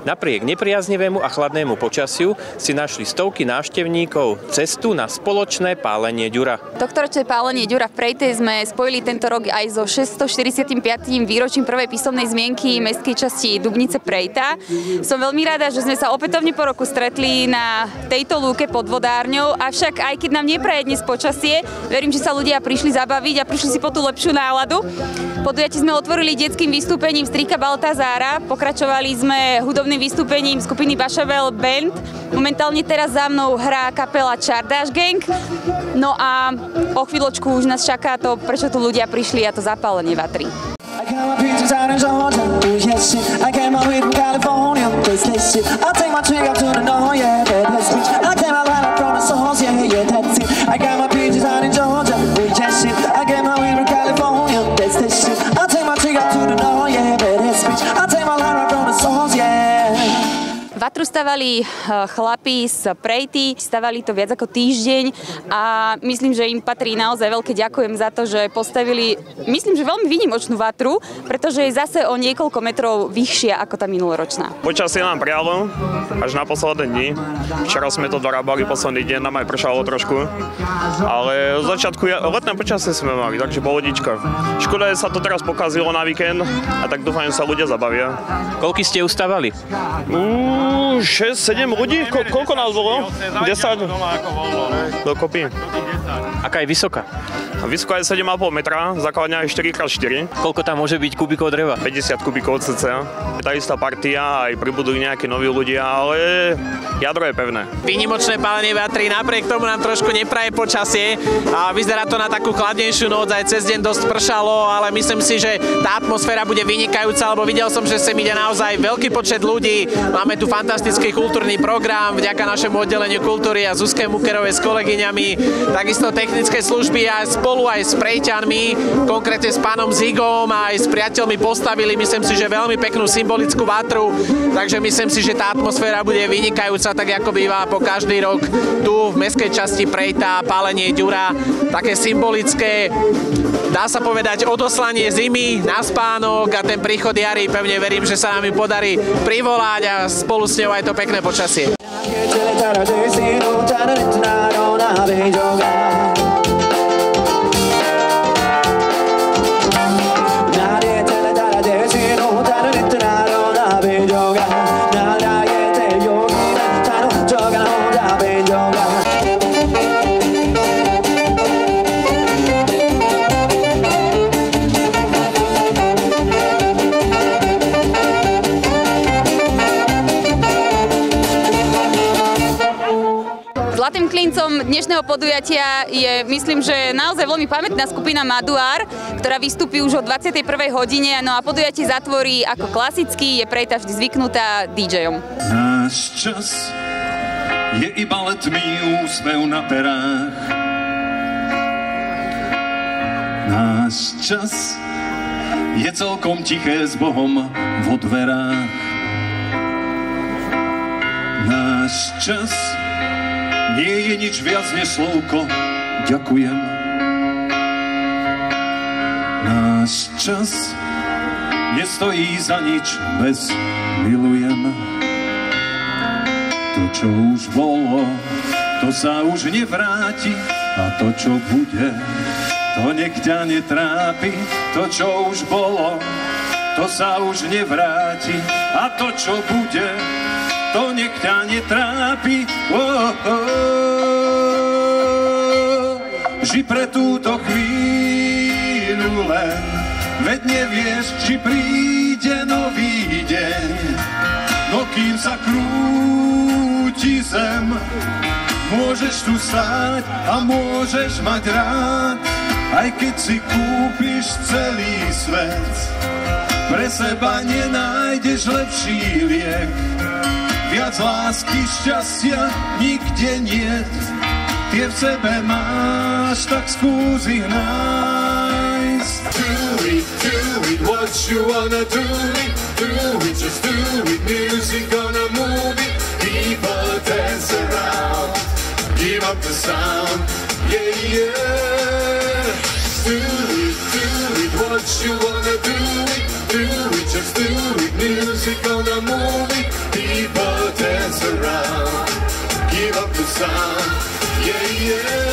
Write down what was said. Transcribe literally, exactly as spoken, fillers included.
Napriek nepriaznivému a chladnému počasiu si našli stovky návštevníkov cestu na spoločné pálenie ďura. Tohtoročné pálenie ďura v Prejte sme spojili tento rok aj so šesťstoštyridsiatym piatym výročím prvej písomnej zmienky mestskej časti Dubnice Prejta. Som veľmi rada, že sme sa opätovne po roku stretli na tejto lúke pod vodárňou, avšak aj keď nám nepraje dnes počasie, verím, že sa ľudia prišli zabaviť a prišli si po tú lepšiu náladu. Podujatie sme otvorili detským vystúpením strýka Baltazára, pokračovali sme hudobným vystúpením skupiny Bašavel Band. Momentálne teraz za mnou hrá kapela Čardáš Gang. No a o chvíľočku už nás čaká to, prečo tu ľudia prišli, a to zapálenie vatry. I got my pictures out in Georgia, oh yeah shit. I came my way from California, this this shit. I take my chick out to the north, yeah, that that's bitch. I came out right from the source, yeah, yeah, that's it. I got my pictures out in Georgia, oh yeah shit. I came my way from California, that's this shit. I take my chick out to the north, yeah, that that's bitch. I take my line right from the source, yeah. Vatru stavali chlapi z Prejty, stavali to viac ako týždeň a myslím, že im patrí naozaj veľké ďakujem za to, že postavili, myslím, že veľmi výnimočnú vatru, pretože je zase o niekoľko metrov vyššia ako tá minuloročná. Počasie nám prialo až na posledné dni. Včera sme to dorábali, posledný deň nám aj pršalo trošku, ale v začiatku letné počasie sme mali, takže pohodička. Škoda, že sa to teraz pokazilo na víkend a tak dúfam, že sa ľudia zabavia. Koľky ste ustavali? Mm. šesť sedem ľudí? Ko- koľko nás bolo? desať? Dokopy. Aká je vysoká? Vysoká je sedem a pol metra, základňa je štyri krát štyri. Koľko tam môže byť kubíkov dreva? päťdesiat kubíkov cca. Je tá istá partia, aj pribudú nejakí noví ľudia, ale jadro je pevné. Výnimočné pálenie vatry, napriek tomu nám trošku nepraje počasie a vyzerá to na takú chladnejšiu noc, aj cez deň dosť pršalo, ale myslím si, že tá atmosféra bude vynikajúca, lebo videl som, že sem ide naozaj veľký počet ľudí. Máme tu fantastický kultúrny program vďaka našemu oddeleniu kultúry a Zuzke Mukerovej s kolegyňami, takisto technické služby a spolu aj s Prejťanmi, konkrétne s pánom Zigom a aj s priateľmi postavili, myslím si, že veľmi peknú symbolickú vatru, takže myslím si, že tá atmosféra bude vynikajúca, tak ako býva po každý rok tu v mestskej časti Prejta, pálenie ďura, také symbolické, dá sa povedať, odoslanie zimy na spánok a ten príchod jary, pevne verím, že sa nám podarí privolať a spolu s ňou aj to pekné počasie. Zlatým klincom dnešného podujatia je, myslím, že naozaj veľmi pamätná skupina Maduár, ktorá vystúpi už o dvadsiatej prvej hodine, no a podujatie zatvorí ako klasický, je Prejta vždy zvyknutá DJom. Náš čas je iba letmý úsmev na perách. Náš čas je celkom tiché s Bohom vo dverách. Náš čas nie je nič viac než slovko ďakujem. Náš čas nestojí za nič bez milujem. To, čo už bolo, to sa už nevráti a to, čo bude, to nech ťa netrápi. To, čo už bolo, to sa už nevráti a to, čo bude, to nech ťa netrápi. Oh, oh. Ži pre túto chvíľu len, veď nevieš, či príde nový deň. No kým sa krúti zem, môžeš tu stáť a môžeš mať rád, aj keď si kúpiš celý svet. Pre seba nenájdeš lepší liek, viac lásky, šťastia nikde niet. Tie v sebe máš, tak skús ich nájsť. Do it, do it, what you wanna do it, do it, just do it, music gonna move it, people dance around, give up the sound, yeah, yeah. Do it, do it, what you wanna do it, do it, just do it, music on the movie, people dance around. Give up the sound, yeah, yeah.